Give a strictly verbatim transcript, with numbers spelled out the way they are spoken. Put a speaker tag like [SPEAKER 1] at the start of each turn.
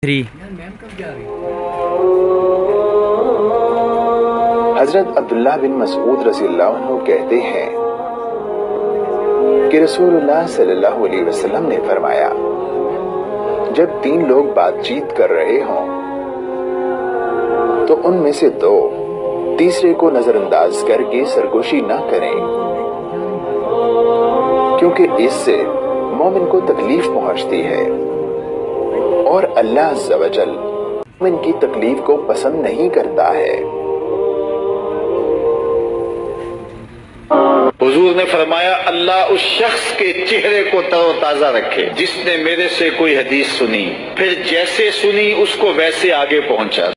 [SPEAKER 1] Three.
[SPEAKER 2] हजरत अब्दुल्लाह बिन मसूद रज़ियल्लाहु अन्हु कहते हैं कि रसूलुल्लाह सल्लल्लाहु अलैहि वसल्लम ने फरमाया, जब तीन लोग बातचीत कर रहे हों तो उनमें से दो तीसरे को नजरअंदाज करके सरगोशी न करें, क्योंकि इससे मोमिन को तकलीफ पहुंचती है और अल्लाह अज़्ज़ा व जल मोमिन की तकलीफ को पसंद नहीं करता है।
[SPEAKER 3] हुजूर ने फरमाया, अल्लाह उस शख्स के चेहरे को तरोताजा रखे जिसने मेरे से कोई हदीस सुनी, फिर जैसे सुनी उसको वैसे आगे पहुंचा।